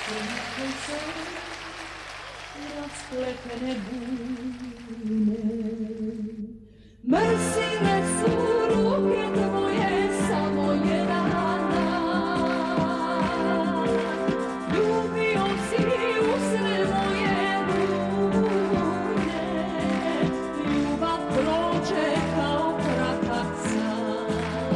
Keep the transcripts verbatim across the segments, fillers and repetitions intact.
Raspletene bune. Mrsine su ruke tvoje, samo jedan dan. Ljubio si usne moje bune, ljubav prođe kao kratak san.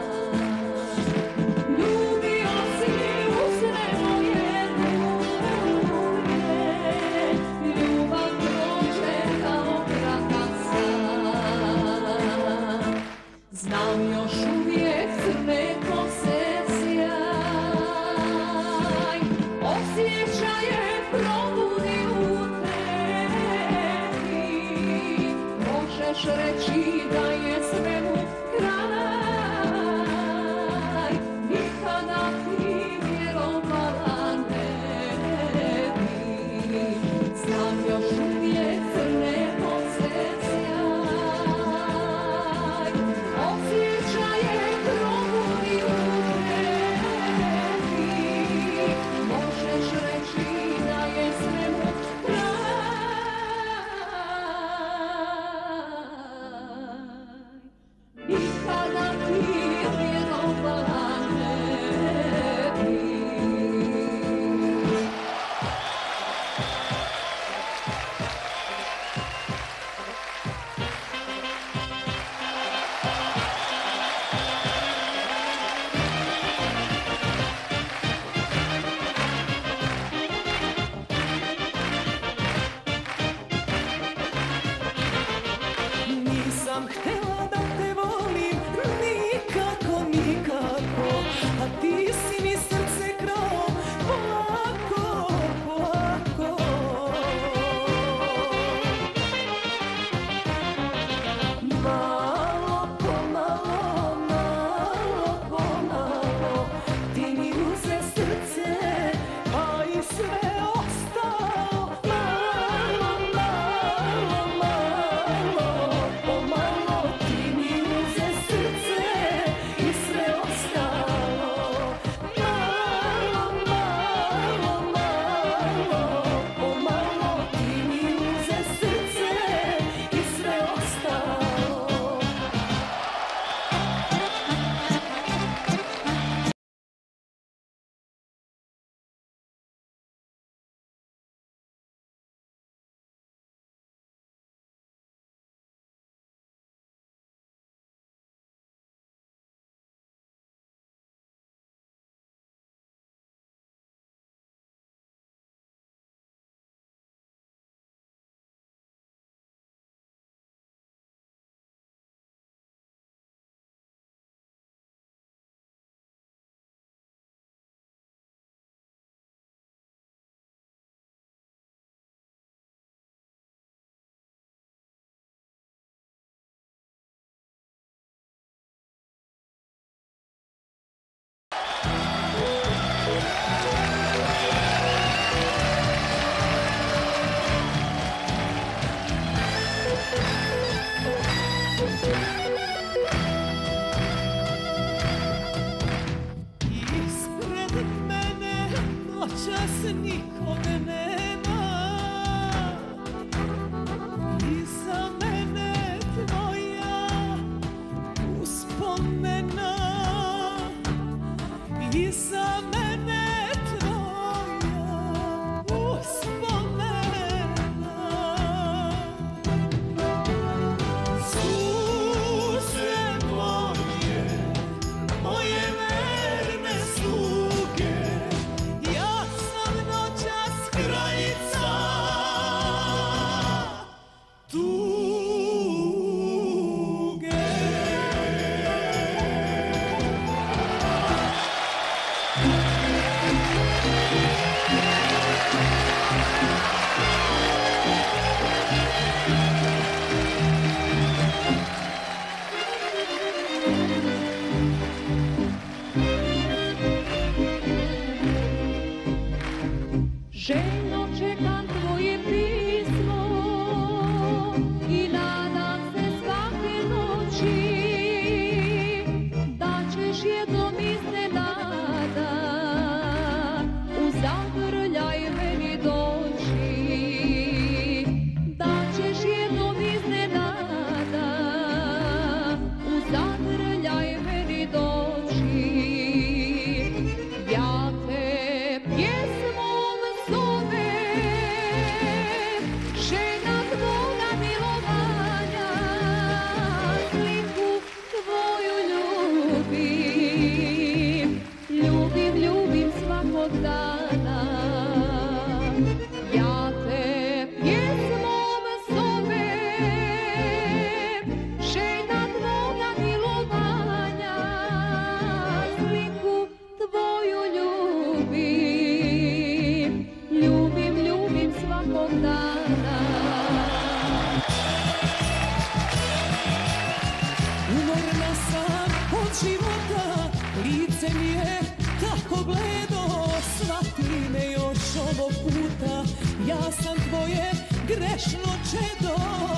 Ljubio si usne moje bune, ljubav prođe kao kratak san. Znam još uvijek crne kose sjaj, osjećaje probudi u tebi. Možeš reći da je svemu kraj, nikada ti vjerovala ne bi. Znam još uvijek crne kose sjaj, osjećaje probudi u tebi. Možeš reći da je svemu kraj, nikada ti vjerovala ne bi. Nisam htjela da te volim, nikako, nikako, a ti si mi srce krao, polako, polako. Malo pomalo, malo pomalo, ti mi uze srce, a i sve ostalo. Malo, malo, malo, pomalo, ti mi uze srce i sve ostalo. Malo, malo, malo, pomalo, ti mi uze srce i sve ostalo. Ispred mene noćas nikog nema, iza mene tvoja uspomena, iza mene tvoja uspomena. Suze moje, moje verne sluge, ja sam noćas kraljica tuge. Željno čekam tvoje pismo i nadam se svake noći da ćeš jednom iznenada u zagrljaj ljubim, ljubim, ljubim svakog dana. Umorna sam od života, lice mi je tako bledo, shvati me još ovog puta, ja sam tvoje grešno čedo.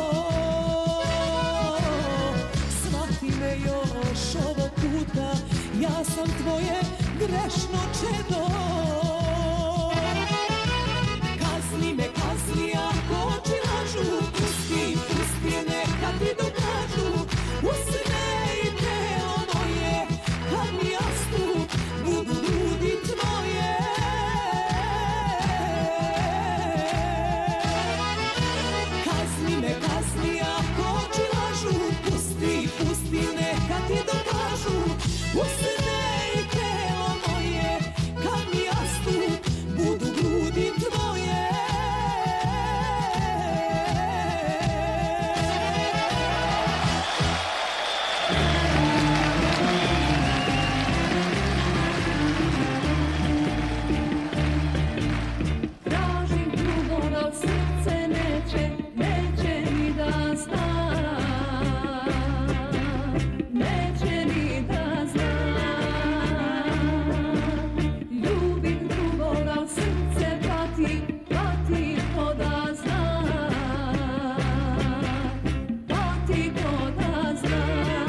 Shvati me još ovog puta, ja sam tvoje grešno čedo. Kazni me, kazni ako oči lažu, pusti, pusti neka ti dokažu. Usne i telo moje, kad mi jastu, budu grudi tvoje. Kazni me, kazni ako oči lažu, pusti, pusti neka ti dokažu. Usne i telo moje, kad mi jastu, budu grudi tvoje. Tražim drugo, da srce neće, neće ni da zna, neće ni da zna. Ljubim drugo, da srce pati, pati ko da zna, pati ko da zna.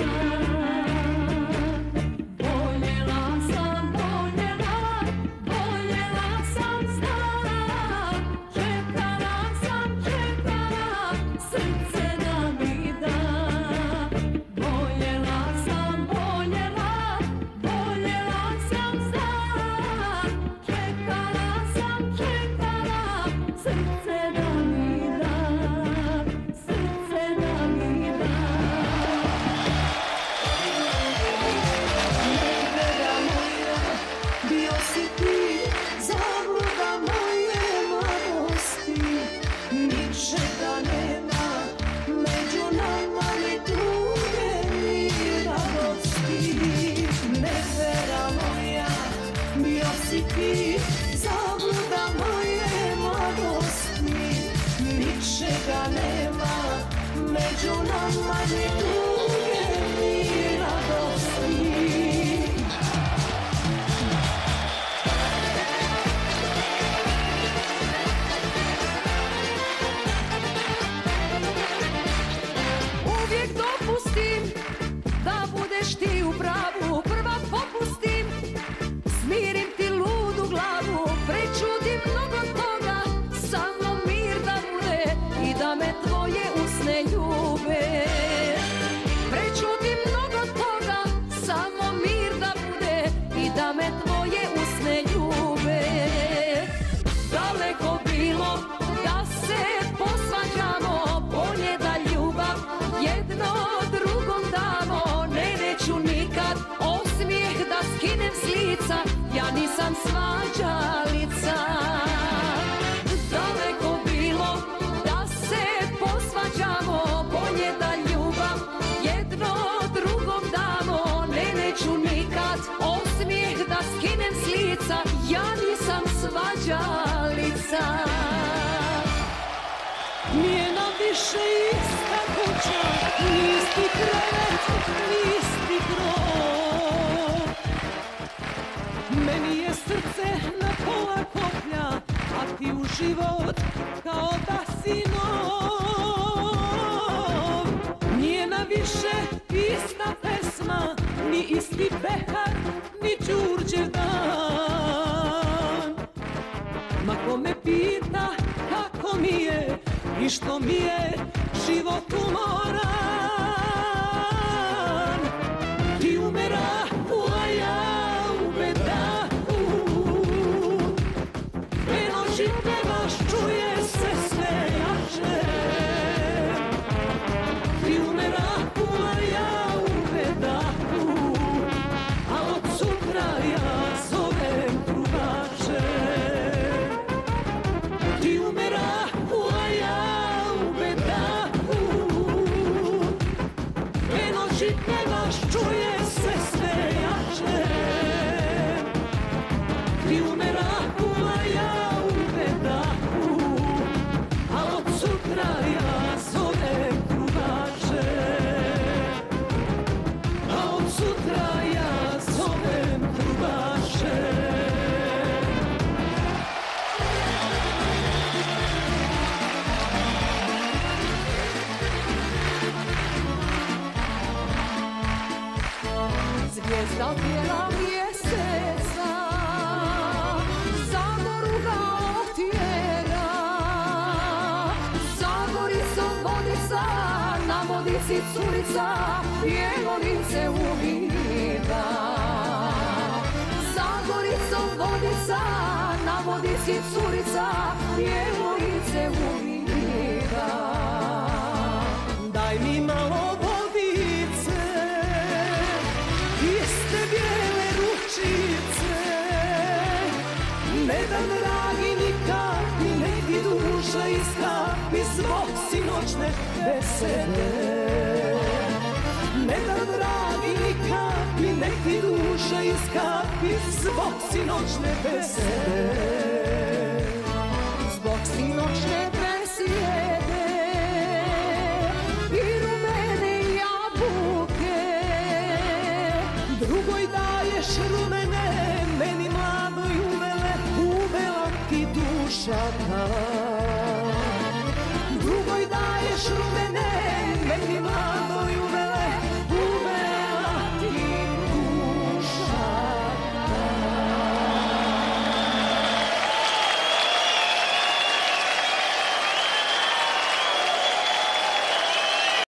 Voljela sam, voljela, voljela sam stara, čekala sam, čekala, srce da mi da. Voljela sam, voljela, voljela sam stara, čekala sam, čekala, srce da mi da, srce da mi da. Nevera moja, bio si ti, zabluda moje mladosti. Ničega nema, među nama ni tuge ni radosti. Nevera moja, bio si ti, zabluda moje mladosti. Ničega nema, među nama ni tuge ni radosti. Uvijek dopustim da budeš ti u pravu, prva popustim, smirim ti ludu glavu, prečutim mnogo toga, samo mir da bude i da me tvoje usne ljube. Prečutim mnogo toga, samo mir da bude i da me tvoje usne ljube. Daleko bilo da se posvađamo, bolje da ljubav jedno drugom damo. Ne, neću nikad osmijeh da skinem s lica, ja nisam svađalica. Daleko bilo da se posvađamo, bolje da ljubav jedno drugom damo. Ne, neću nikad osmijeh da skinem s lica, ja nisam svađalica. Nije nam više ista kuća, ni isti krevet, ni isti grob. Meni je srce na pola koplja, a ti u život kao da si nov. Nije nam više ista pesma, ni isti pehar, ni Đurđev dan. Ma ko me pita kako mi je i što mi je život umoran. Ti u merahu, a ja u bedahu. Dve noći pevaš, čuje se sve jače. Ti u merahu, a ja u bedahu. A od sutra ja zovem trubače. Ti u merahu, a ja u bedahu. si curica, bijelo lice uvida. Zagoricom vodica, na vodi si curica, bijelo lice uvida. Daj mi malo vodice, iste bijele ručice, ne dam dragi nikak, nek ti duša iskapi zbog sinoćne besede. Ne dam dragi nikak, nek ti duša iskapi zbog sinoćne besede. Zbog sinoćne besede i rumene jabuke, drugoj daješ rumene, meni mladoj uvele, uvela ti dušaka. Drugoj daješ rumene, meni mladoj